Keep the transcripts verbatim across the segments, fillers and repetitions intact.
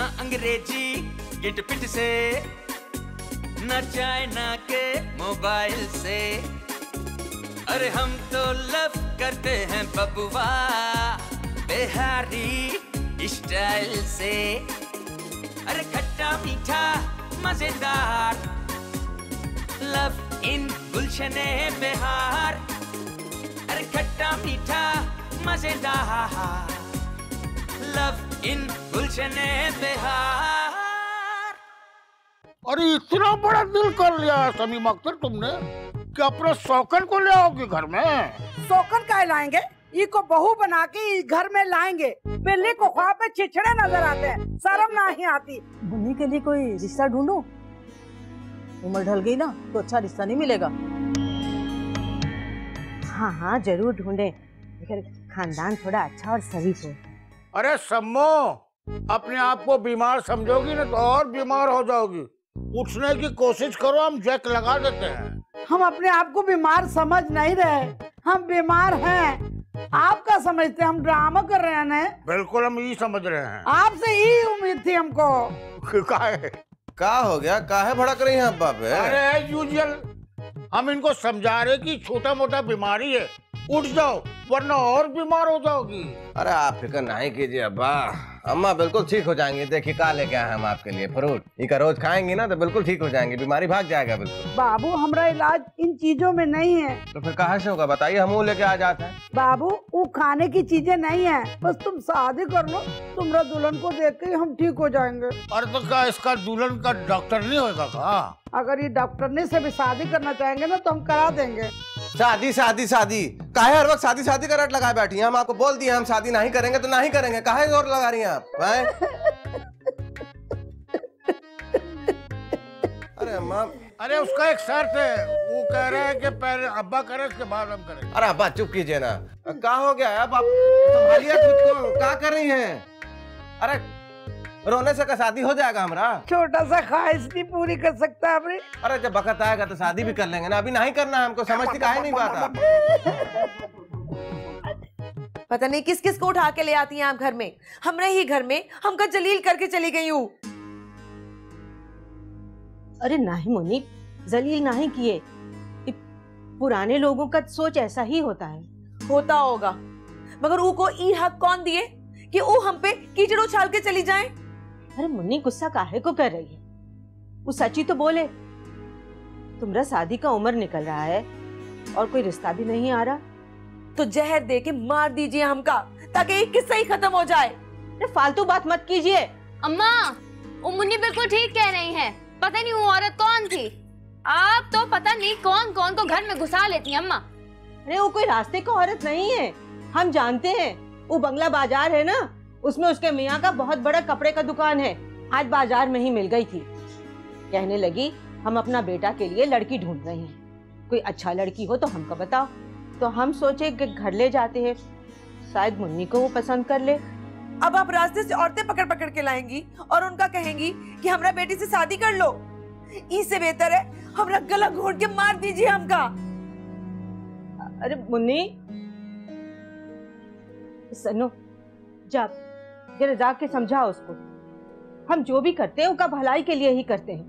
अंग्रेजी गिट पिट से, न चाइना के मोबाइल से। अरे हम तो लव करते हैं बबुआ बिहारी स्टाइल से। अरे खट्टा मीठा मजेदार, लव इन गुलशन बिहार। अरे खट्टा मीठा मजेदार, लव इन गुलशन बिहार। अरे इतना बड़ा दिल कर लिया है समीम अख्तर तुमने कि अपने शौकन को ले आओगे घर में। शौकन का लाएंगे, इको बहू बना के घर में लाएंगे। बिल्ली को ख्वाब में छिछड़े नजर आते हैं, शर्म नहीं आती। बुन्नी के लिए कोई रिश्ता ढूंढो, उम्र ढल गई ना तो अच्छा रिश्ता नहीं मिलेगा। हाँ हाँ जरूर ढूंढे, लेकिन खानदान थोड़ा अच्छा और शरीफ हो। अरे सम्मो, अपने आप को बीमार समझोगी ना तो और बीमार हो जाओगी। उठने की कोशिश करो, हम जैक लगा देते हैं। हम अपने आप को बीमार समझ नहीं रहे, हम बीमार हैं। आप क्या समझते हैं हम ड्रामा कर रहे हैं ना? बिल्कुल हम यही समझ रहे हैं। आपसे ही उम्मीद थी हमको। काहे? क्या हो गया, काहे भड़क रही हैं अब्बा पे? अरे यूजुअल हम इनको समझा रहे कि छोटा मोटा बीमारी है, उठ जाओ वरना और बीमार हो जाओगी। अरे आप फिक्र नहीं कीजिए अब्बा, अम्मा बिल्कुल ठीक हो जाएंगी। देखिए क्या लेके आए हम आपके लिए, फ्रूट। इका रोज खाएंगी ना तो बिल्कुल ठीक हो जाएंगी, बीमारी भाग जाएगा बिल्कुल। बाबू हमारा इलाज इन चीजों में नहीं है। तो फिर कहाँ से होगा बताइए, हम वो लेके आ जाते हैं। बाबू वो खाने की चीजें नहीं है, बस तुम शादी कर लो, तुम्हारा दुल्हन को देख के हम ठीक हो जाएंगे। अरे तो क्या इसका दुल्हन का डॉक्टर नहीं होगा का? अगर ये डॉक्टर ने से भी शादी करना चाहेंगे ना तो हम करा देंगे। शादी शादी शादी काहे हर वक्त शादी शादी का रट लगाए बैठी हैं? हम आपको बोल दिए हम शादी नहीं करेंगे तो नहीं करेंगे, काहे जोर लगा रही हैं आप? अरे अम्मा, अरे उसका एक शर्त है, वो कह रहे हैं कि पहले अब्बा करे उसके बाद हम करेंगे। अरे अब्बा चुप कीजिए ना, क्या हो गया अब आप संभालिए खुद को, क्या कर रही हैं? अरे रोने से का शादी हो जाएगा हमारा? छोटा सा ख्वाहिश नहीं पूरी कर सकता अपनी। अरे जब वक्त आएगा तो शादी भी कर लेंगे ना, अभी नहीं करना है हमको, समझती काहे नहीं बात आप? पता नहीं किस किस को उठा के ले आती हैं आप घर में। हमरे ही घर में हमका जलील करके चली गई हूँ। अरे नहीं मुन्नी, जलील नहीं किए, पुराने लोगों का सोच ऐसा ही होता है। होता होगा, मगर ऊ को ई हक कौन दिए कि ऊ हम पे कीचड़ उछाल के चली जाए? अरे मुन्नी गुस्सा काहे को कर रही है? वो सच्ची तो बोले, तुम्हारा शादी का उम्र निकल रहा है और कोई रिश्ता भी नहीं आ रहा, तो जहर दे के मार दीजिए हमका, ताकि ये किस्सा ही खत्म हो जाए। अरे फालतू बात मत कीजिए। अम्मा, वो मुन्नी बिल्कुल ठीक कह रही हैं। पता नहीं वो औरत कौन थी, आप तो पता नहीं कौन कौन को घर में घुसा लेती हैं अम्मा। अरे वो कोई रास्ते का औरत नहीं है, हम जानते हैं। वो बंगला बाजार है ना, उसमें उसके मियाँ का बहुत बड़ा कपड़े का दुकान है, आज बाजार में ही मिल गई थी। कहने लगी हम अपना बेटा के लिए लड़की ढूंढ रहे हैं, कोई अच्छा लड़की हो तो हमको बताओ। तो हम सोचे कि घर ले जाते हैं, शायद मुन्नी को वो पसंद कर ले। अब आप रास्ते से औरतें पकड़ पकड़ के लाएंगी और उनका कहेंगी कि हमरा बेटी से शादी कर लो। इससे बेहतर है हमरा गला घोट के मार दीजिए हमका। अरे मुन्नी सनो, जा जरा जाके समझाओ उसको, हम जो भी करते हैं उसका भलाई के लिए ही करते हैं।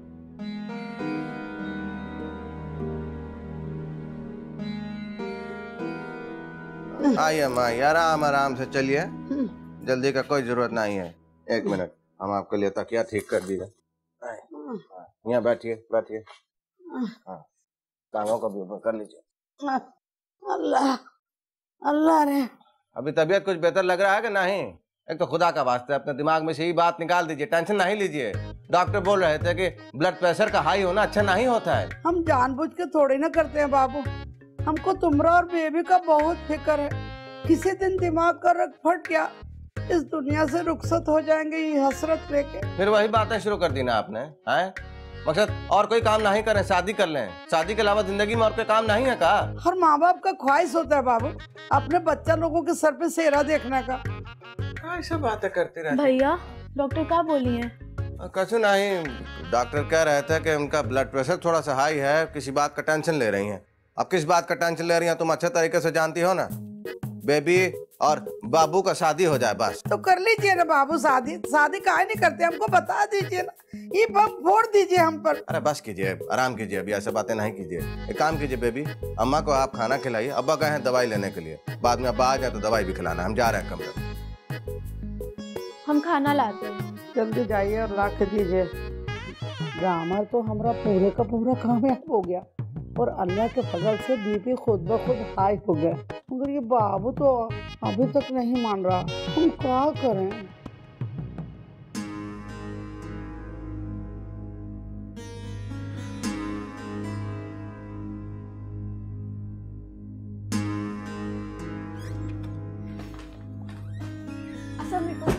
आइए अम्मा, आराम आराम से चलिए, जल्दी का कोई जरूरत नहीं है। एक मिनट, हम आपके लिए तकिया ठीक कर दीजिए। यहाँ बैठिए बैठिए, हाँ टांगों का भी ऊपर कर लीजिए। अल्लाह अल्लाह रे। अभी तबीयत कुछ बेहतर लग रहा है कि नहीं? एक तो खुदा का वास्ते अपने दिमाग में से ही बात निकाल दीजिए, टेंशन नहीं लीजिए। डॉक्टर बोल रहे थे कि ब्लड प्रेशर का हाई होना अच्छा नहीं होता है। हम जानबूझ के थोड़ी ना करते हैं बाबू, हमको तुमरा और बेबी का बहुत फिक्र है। किसी दिन दिमाग का रख फट गया, इस दुनिया से रुखसत हो जाएंगे ये हसरत लेके। फिर वही बातें शुरू कर दी ना आपने, हैं? मकसद और कोई काम नहीं करें, शादी कर लें। शादी के अलावा जिंदगी में और कोई काम नहीं है का? हर माँ बाप का ख्वाहिश होता है बाबू, अपने बच्चा लोगों के सर पे सेहरा देखने का। ऐसा बातें करते रहते। भैया डॉक्टर क्या बोली है? कुछ नहीं, डॉक्टर कह रहे थे कि उनका ब्लड प्रेशर थोड़ा सा हाई है, किसी बात का टेंशन ले रही हैं। अब किस बात का टेंशन ले रही हैं तुम अच्छे तरीके से जानती हो ना। बेबी और बाबू का शादी हो जाए बस। तो कर लीजिए ना बाबू शादी। शादी काहे नहीं करते, हमको बता दीजिए ना, ये बम फोड़ दीजिए हम पर। अरे बस कीजिए, आराम कीजिए, अभी ऐसे बातें नहीं कीजिए। एक काम कीजिए बेबी, अम्मा को आप खाना खिलाइए, अब्बा गए हैं दवाई लेने के लिए, बाद में अब्बा आ जाए तो दवाई भी खिलाना। हम जा रहे हैं कमरे। हम खाना लाते हैं। जल्दी जाइए और ला के दीजिए। ग्रामर तो हमारा पूरे का पूरा कामयाब हो गया और अल्लाह के फजल से बीपी खुद ब खुद हाई हो गया, मगर ये बाबू तो अभी तक नहीं मान रहा। हम क्या करें? अस्सलाम वालेकुम।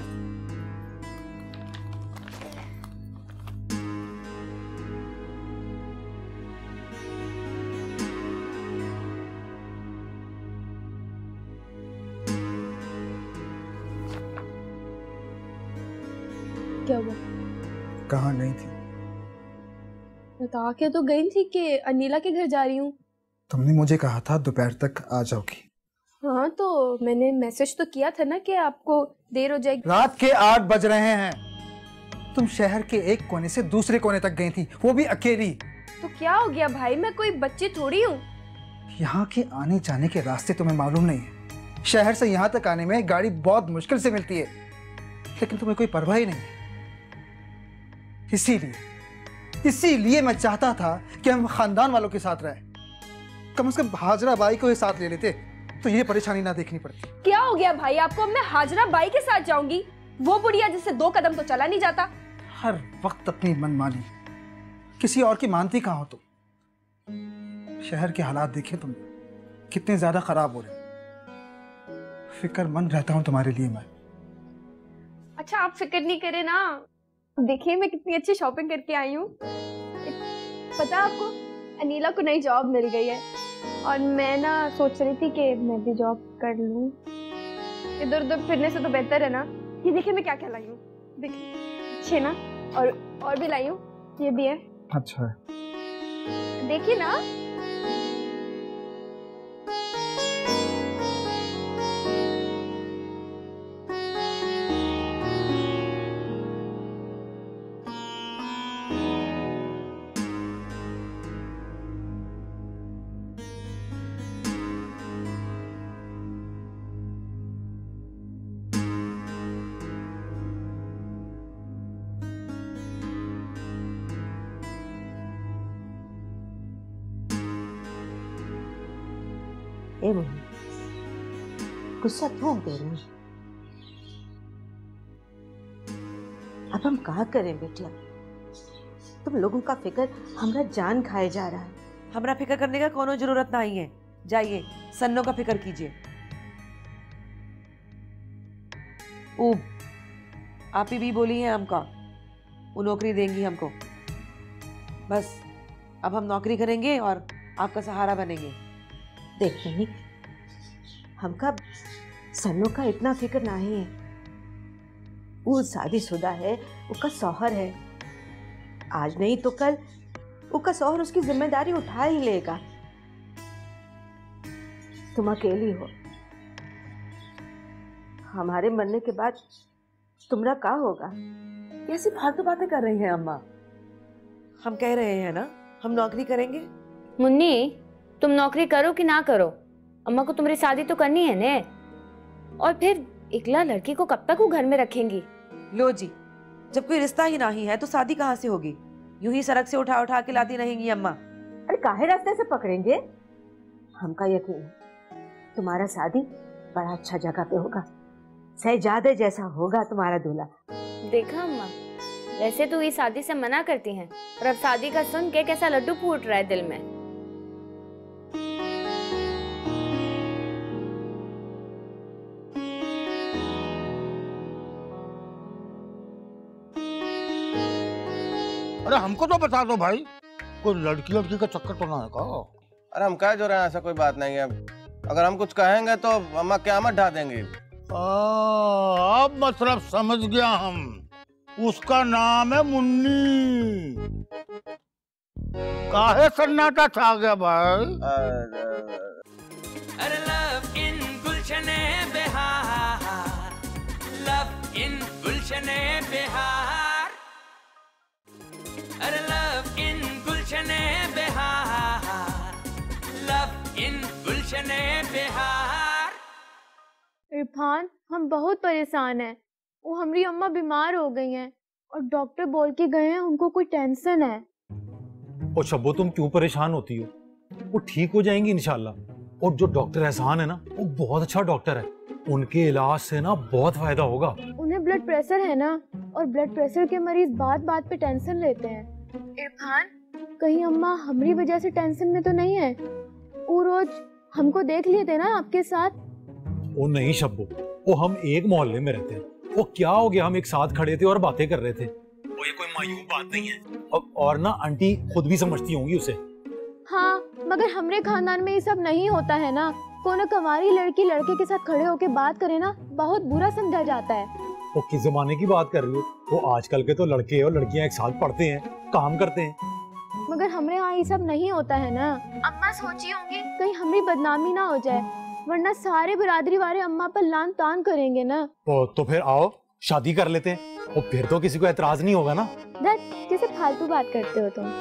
क्या हुआ? कहाँ नहीं थी? बता के तो गई थी कि अनीला के घर जा रही हूँ। तुमने मुझे कहा था दोपहर तक आ जाओगी। हाँ तो मैंने मैसेज तो किया था ना कि आपको देर हो जाएगी। रात के आठ बज रहे हैं, तुम शहर के एक कोने से दूसरे कोने तक गई थी, वो भी अकेली। तो क्या हो गया भाई, मैं कोई बच्ची थोड़ी हूँ। यहाँ के आने जाने के रास्ते तुम्हें मालूम नहीं है। शहर से यहाँ तक आने में गाड़ी बहुत मुश्किल से मिलती है, लेकिन तुम्हें कोई परवाह ही नहीं। इसीलिए इसीलिए मैं चाहता था कि हम खानदान वालों के साथ रहें। कम से कम हाजरा बाई को ही साथ ले लेते तो ये परेशानी ना देखनी पड़ती। क्या हो गया भाई आपको? मैं हाजरा बाई के साथ जाऊंगी, वो बुढ़िया जिससे दो कदम तो चला नहीं जाता। हर वक्त अपनी मनमानी, किसी और की मानती कहाँ हो तुम? शहर के हालात देखे तुम कितने ज्यादा खराब हो रहे। फिक्रमंद रहता हूँ तुम्हारे लिए मैं। अच्छा आप फिक्र नहीं करे ना, देखिए मैं कितनी अच्छी शॉपिंग करके आई हूँ। पता आपको अनीला को नई जॉब मिल गई है और मैं ना सोच रही थी कि मैं भी जॉब कर लूँ। इधर उधर फिरने से तो बेहतर है ना। ये देखिए मैं क्या क्या लाई हूँ, देखिए छेना और और भी लाई हूँ, ये भी है। अच्छा है, देखिए ना। ए मम्मी, गुस्सा थूक दे रही। अब हम कहा करें बेटिया, तुम लोगों का फिक्र हमरा जान खाए जा रहा है। हमरा फिक्र करने का कोनो जरूरत नहीं है, जाइए सन्नो का फिक्र कीजिए। ओ आप ही भी बोली है हमका, वो नौकरी देंगी हमको। बस अब हम नौकरी करेंगे और आपका सहारा बनेंगे। देख नहीं, हमका सन्नो का इतना फिक्र नहीं है। वो शादीशुदा है, उसका शौहर है। आज नहीं तो कल उसका शौहर उसकी जिम्मेदारी उठा ही लेगा। तुम अकेली हो, हमारे मरने के बाद तुम्हारा क्या होगा? कैसी फालतू बातें कर रही हैं अम्मा? हम कह रहे हैं ना हम नौकरी करेंगे। मुन्नी तुम नौकरी करो कि ना करो, अम्मा को तुम्हारी शादी तो करनी है ने। और फिर इकला लड़की को कब तक वो घर में रखेंगी? लो जी, जब कोई रिश्ता ही नहीं है तो शादी कहाँ से होगी? यूं ही सड़क से उठा उठा के लाती रहेंगी अम्मा। अरे काहे रास्ते से पकड़ेंगे? हमका यकीन है तुम्हारा शादी बड़ा अच्छा जगह पे होगा, शहजादे जैसा होगा तुम्हारा दूल्हा। देखा अम्मा, वैसे तो ये शादी से मना करती हैं, और अब शादी का सुन के कैसा लड्डू फूट रहा है दिल में। अरे हमको तो बता दो भाई, कोई लड़की लड़की का चक्कर तो ना है का? अरे हम कह जो रहे हैं, ऐसा कोई बात नहीं है। अगर हम कुछ कहेंगे तो अम्मा क़यामत ढा देंगी। अब मतलब समझ गया हम, उसका नाम है मुन्नी। काहे सन्नाटा छा गया भाई? अरे लव इन गुलशन बिहार। बिहार। इरफान, हम बहुत परेशान हैं। वो हमारी अम्मा बीमार हो गई हैं और डॉक्टर बोल के गए हैं उनको कोई टेंशन है। और शब्बो, तुम क्यों परेशान होती हो? वो ठीक हो जाएंगी इंशाल्लाह। और जो डॉक्टर एहसान है ना, वो बहुत अच्छा डॉक्टर है। उनके इलाज से ना बहुत फायदा होगा। उन्हें ब्लड प्रेशर है ना, और ब्लड प्रेशर के मरीज बात बात पे टेंशन लेते हैं। इरफान, कहीं अम्मा हमारी वजह से टेंशन में तो नहीं है? वो रोज हमको देख लिए थे ना आपके साथ। वो नहीं शब्बो, वो हम एक मोहल्ले में रहते हैं। वो क्या हो गया, हम एक साथ खड़े थे और बातें कर रहे थे। वो ये कोई मायूब बात नहीं है। और, और ना आंटी खुद भी समझती होंगी उसे। हाँ, मगर हमारे खानदान में ये सब नहीं होता है ना। कोनो कमारी लड़की लड़के के साथ खड़े होके बात करे ना, बहुत बुरा समझा जाता है। वो किस जमाने की बात कर रही हो? वो आजकल के तो लड़के और लड़कियां एक साथ पढ़ते हैं, काम करते हैं। मगर हमारे यहाँ ये सब नहीं होता है ना। अम्मा सोची होंगी कहीं हमारी बदनामी ना हो जाए, वरना सारे बिरादरी वाले अम्मा पर लान तान करेंगे ना। ओ, तो फिर आओ शादी कर लेते हैं, और फिर तो किसी को एतराज नहीं होगा ना। दर, कैसे फालतू बात करते हो तुम?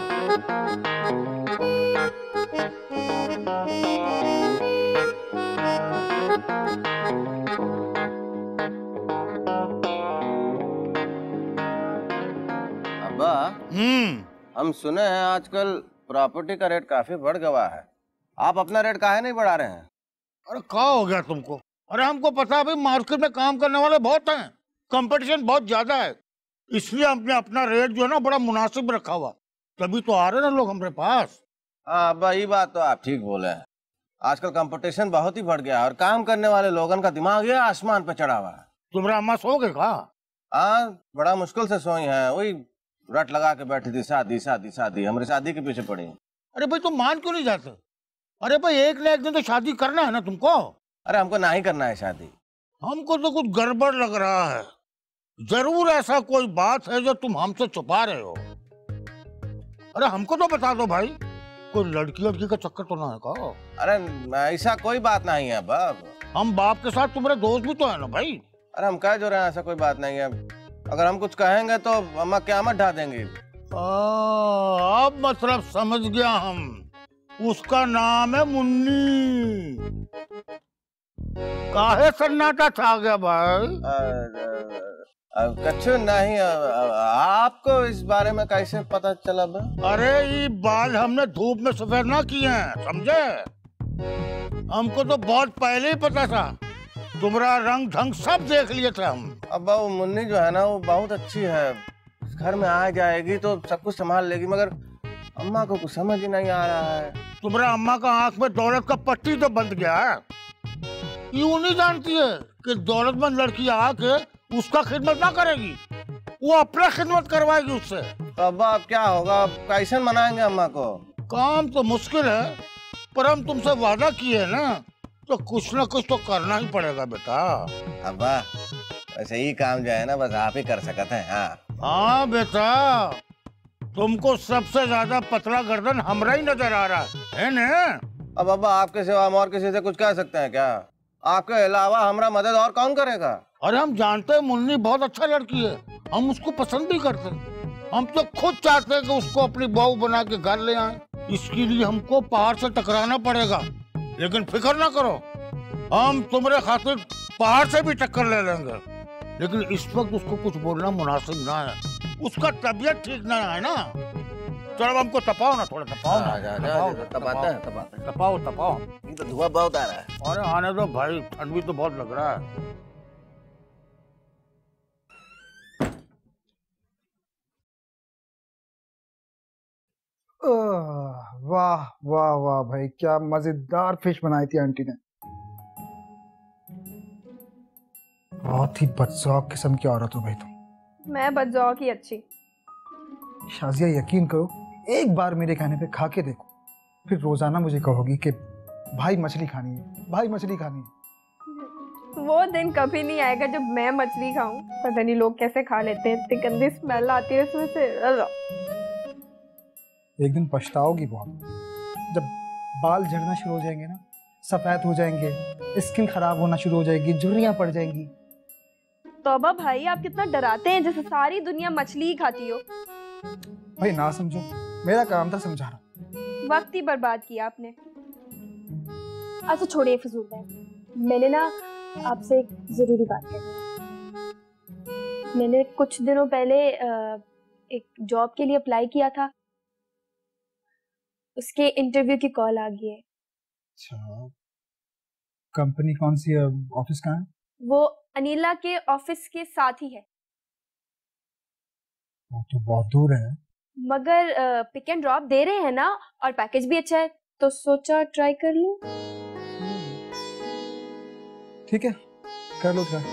अब्बा, हम्म हम सुने हैं आजकल प्रॉपर्टी का रेट काफी बढ़ गया है। आप अपना रेट काहे नहीं बढ़ा रहे हैं? अरे क्या हो गया तुमको? अरे हमको पता है भाई, मार्केट में काम करने वाले बहुत हैं, कंपटीशन बहुत ज्यादा है, इसलिए हमने अपना रेट जो है ना बड़ा मुनासिब रखा हुआ, तभी तो आ रहे ना लोग हमारे पास। हाँ अब्बा, ये बात तो आप ठीक बोले हैं। आजकल कंपटीशन बहुत ही बढ़ गया है और काम करने वाले लोगों का दिमाग ये आसमान पे चढ़ा हुआ है। तुम्हारा अम्मा सो गए का? हाँ, बड़ा मुश्किल से सोई है। वही रट लगा के बैठी थी, शादी शादी शादी, हमारी शादी के पीछे पड़ी। अरे भाई तुम मान क्यों नहीं जाते? अरे भाई एक ना एक दिन तो शादी करना है ना तुमको। अरे हमको ना ही करना है शादी। हमको तो कुछ गड़बड़ लग रहा है। जरूर ऐसा कोई बात है जो तुम हमसे छुपा रहे हो। अरे हमको तो बता दो भाई, कोई लड़की लड़की का चक्कर तो ना है का? अरे ऐसा कोई बात नहीं है बाप। हम बाप के साथ तुम्हारे दोस्त भी तो है ना भाई। अरे हम कह जो रहे हैं ऐसा कोई बात नहीं है। अगर हम कुछ कहेंगे तो अम्मा क़यामत ढा देंगी। अब मतलब समझ गया हम। उसका नाम है मुन्नी। काहे सन्नाटा छा गया भाई? कुछ नहीं। आपको इस बारे में कैसे पता चला बा? अरे ये बाल हमने धूप में सफेद ना किए हैं, समझे? हमको तो बहुत पहले ही पता था। तुम्हारा रंग ढंग सब देख लिए थे हम। अब वो मुन्नी जो है ना, वो बहुत अच्छी है। घर में आ जाएगी तो सब कुछ संभाल लेगी, मगर अम्मा को कुछ समझ ही नहीं आ रहा है। तुम्हारा अम्मा का आंख में दौलत का पट्टी तो बंद गया है। यूं नहीं जानती है कि दौलतमंद लड़की आके उसका खिदमत ना करेगी, वो अपना खिदमत करवाएगी उससे। तो अब अब क्या होगा? कैसे मनाएंगे अम्मा को? काम तो मुश्किल है, पर हम तुमसे वादा किए ना, तो कुछ ना कुछ तो करना ही पड़ेगा बेटा। अब्बा, वैसे ही काम जो है ना बस आप ही कर सकते हैं। हाँ हाँ बेटा, तुमको सबसे ज्यादा पतला गर्दन हमरा ही नजर आ रहा है ना? अब अब्बा, आपके सिवा हम और किसी से कुछ कह सकते हैं क्या? आपके अलावा हमारा मदद और कौन करेगा? अरे हम जानते हैं मुन्नी बहुत अच्छा लड़की है, हम उसको पसंद भी करते हैं। हम तो खुद चाहते हैं कि उसको अपनी बहू बना के घर ले आए। इसके लिए हमको पहाड़ से टकराना पड़ेगा, लेकिन फिक्र ना करो, हम तुम्हारे खातिर पहाड़ से भी टक्कर ले लेंगे। लेकिन इस वक्त उसको कुछ बोलना मुनासिब ना है, उसका तबीयत ठीक ना है ना। चलो हमको तपाओ ना, थोड़ा तपाओ ना। जा, जा, जा, जा, तपाते हैं, तपाते हैं। तपाओ तपाओ। ये तो धुआं बहुत आ रहा है। अरे आने दो भाई, ठंड भी तो बहुत लग रहा है। वाह वाह वाह भाई, क्या मजेदार फिश बनाई थी आंटी ने। बहुत ही बदजौक किस्म की औरत हो भाई तुम। मैं बदजौक ही अच्छी। शाजिया, यकीन करो, एक बार मेरे कहने पे खा के देखो, फिर रोजाना मुझे कहोगी कि भाई मछली खानी है, भाई मछली खानी है। वो दिन कभी नहीं आएगा जब मैं मछली खाऊं। पता नहीं लोग कैसे खा लेते हैं, इतनी गंदी स्मेल आती है उसमें से। एक दिन पछताओगी बहुत, जब बाल झड़ना शुरू हो जाएंगे ना, सफेद हो जाएंगे, स्किन खराब होना शुरू हो जाएगी, झुर्रियां पड़ जाएंगी। तौबा भाई, आप कितना डराते हैं, जैसे सारी दुनिया मछली ही खाती हो। भाई ना समझो, मेरा काम था समझाना। वक्त ही बर्बाद किया आपने। अच्छा छोड़िए फजूल बात। मैंने ना आपसे एक जरूरी बात करनी है। मैंने कुछ दिनों पहले एक जॉब के लिए अप्लाई किया था, उसके इंटरव्यू की कॉल आ गई है। अच्छा, कंपनी कौन सी है, ऑफिस कहाँ है? वो अनीला के ऑफिस के साथ ही है। वो तो बहुत दूर है। मगर पिक एंड ड्रॉप दे रहे हैं ना, और पैकेज भी अच्छा है, तो सोचा ट्राई कर लूं। ठीक है, कर लो ट्राई।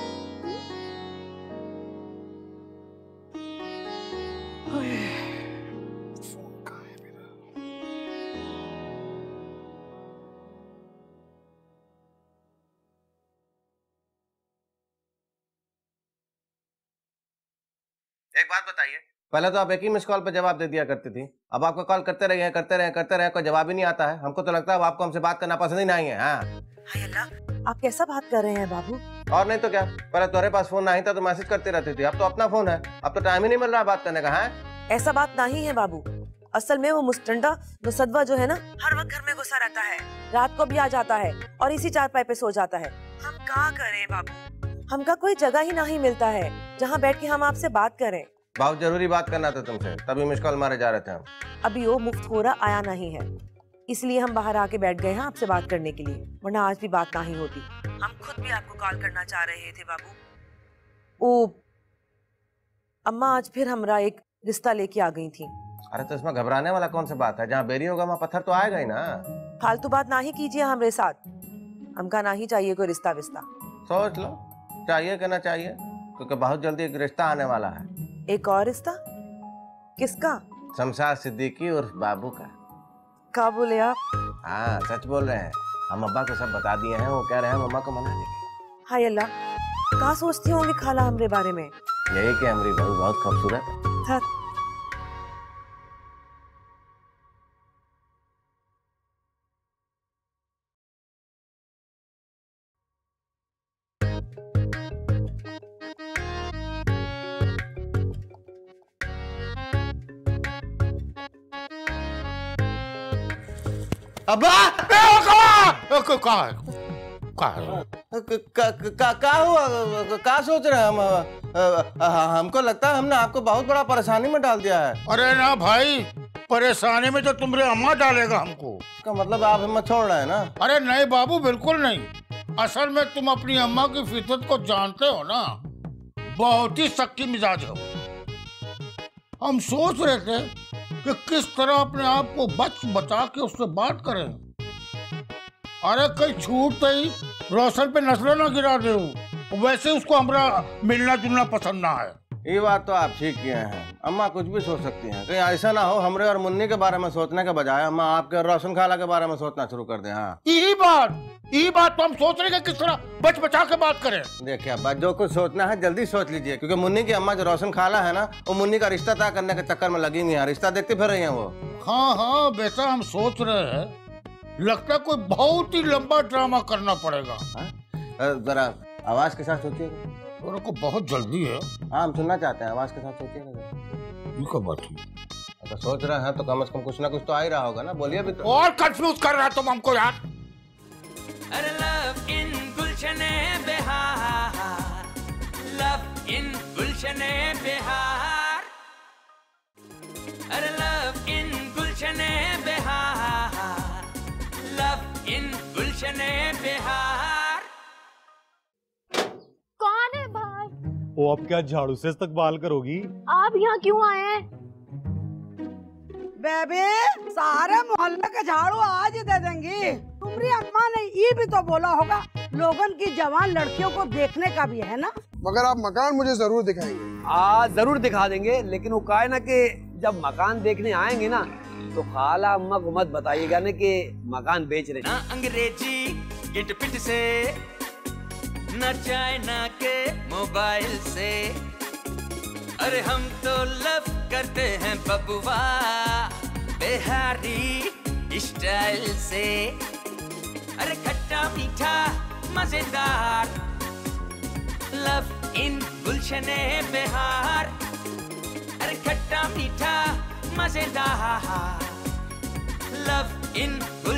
एक बात बताइए, पहले तो आप एक ही मिस कॉल पे जवाब दे दिया करती थी, अब आपको कॉल करते रहे करते रहे करते रहे कोई जवाब ही नहीं आता है। हमको तो लगता है आपको हमसे बात करना पसंद ही नहीं है। हाँ हाय अल्लाह, आप कैसा बात कर रहे हैं बाबू? और नहीं तो क्या, पहले तुम्हारे पास फोन नहीं था तो मैसेज करती रहती थी, अब तो अपना फोन है, अब तो टाइम ही नहीं मिल रहा बात करने का। है ऐसा बात नहीं है बाबू, असल में वो मुस्टंडा नुसदवा जो है ना, हर वक्त घर में घुसा रहता है, रात को भी आ जाता है और इसी चारपाई पे सो जाता है। हम क्या करें बाबू, हमका कोई जगह ही नहीं मिलता है जहाँ बैठ के हम आपसे बात करें। बहुत जरूरी बात करना था तुमसे, तभी मिस कॉल मारे जा रहे थे हम। अभी वो मुफ्तखोरा आया नहीं है, इसलिए हम बाहर आके बैठ गए हैं आपसे बात करने के लिए, वरना आज भी बात नहीं होती। हम खुद भी आपको कॉल करना चाह रहे थे बाबू। ओ अम्मा आज फिर हमरा एक रिश्ता लेके आ गई थी। अरे तो इसमें घबराने वाला कौन सी बात है, जहाँ बेरी होगा वहाँ पत्थर तो आएगा ही ना। फालतू बात ना ही कीजिए हमारे साथ, हमका ना ही चाहिए कोई रिश्ता विस्ता। सोच लो चाहिए कि ना चाहिए, क्योंकि बहुत जल्दी एक रिश्ता आने वाला है। एक और रिश्ता? किसका? शमशाद सिद्दीकी और बाबू का। क्या बोले आप? हाँ सच बोल रहे हैं, हम अब्बा को सब बता दिए हैं, वो कह रहे हैं मम्मा को मना लेंगे। हाय अल्लाह, क्या सोचती होंगी खाला हमरे बारे में? यही कि हमारी बहू बहुत खूबसूरत है। अब्बा कहाँ कहाँ का हुआ, क्या सोच रहे हैं हम? हमको लगता है हमने आपको बहुत बड़ा परेशानी में डाल दिया है। अरे ना भाई, परेशानी में तो तुम्हारे अम्मा डालेगा हमको। इसका मतलब आप हिम्मत छोड़ रहे हैं ना? अरे नहीं बाबू, बिल्कुल नहीं। असल में तुम अपनी अम्मा की फितरत को जानते हो ना, बहुत ही सख्ती मिजाज हो। हम सोच रहे थे कि किस तरह अपने आप को बच बचा के उससे बात करें। अरे कहीं छूटते ही रोशन पे नजर ना गिरा दे, वैसे उसको हमारा मिलना जुलना पसंद ना है। ये बात तो आप ठीक किए हैं, अम्मा कुछ भी सोच सकती हैं, कहीं ऐसा ना हो हमरे और मुन्नी के बारे में सोचने के बजाय अम्मा आपके और रोशन खाला के बारे में सोचना शुरू कर दे। हाँ यही बात यही बात तो हम सोच रहे हैं कि किस तरह बच बचा के बात करें। देखिए अब्बा, जो कुछ सोचना है जल्दी सोच लीजिए, क्योंकि मुन्नी की अम्मा जो रोशन खाला है ना, वो मुन्नी का रिश्ता तय करने के चक्कर में लगी हुई है, रिश्ता देखते फिर रही है वो। हाँ हाँ बेटा, हम सोच रहे हैं, लगता है कोई बहुत ही लंबा ड्रामा करना पड़ेगा। जरा आवाज के साथ सोचिए, और को बहुत जल्दी है। हाँ हम सुनना चाहते हैं, आवाज के साथ सोचिए। ये बात तो सोच रहे हैं तो कम से कम कुछ ना कुछ तो आ ही रहा होगा ना, बोलिए भी तो। और कंफ्यूज कर रहा है तुम हमको यार। अरे लव इन गुलशने बिहार, लव इन गुलशने बिहार, अरे लव इन गुलशने बिहार, लव इन गुलशने बिहार। कौन है बाहर? वो अब क्या झाड़ू से इस्तकबाल करोगी? आप यहाँ क्यों आए हैं? बेबी, सारे मोहल्ले का झाड़ू आज ही दे देंगी। तुम्हारी अम्मा ने ये भी तो बोला होगा, लोगन की जवान लड़कियों को देखने का भी है ना। मगर आप मकान मुझे जरूर दिखाएंगे। आ जरूर दिखा देंगे, लेकिन वो कहा है ना कि जब मकान देखने आएंगे ना, तो खाला अम्मा को मत बताइएगा ना कि मकान बेच रहे। ना अंग्रेजी गिट पिट से, न चाइना के मोबाइल से, अरे हम तो लव करते हैं बबुआ बिहारी स्टाइल से। अरे खट्टा मीठा मजेदार, लव इन गुलशने बिहार, अरे खट्टा मीठा मजेदार, लव इन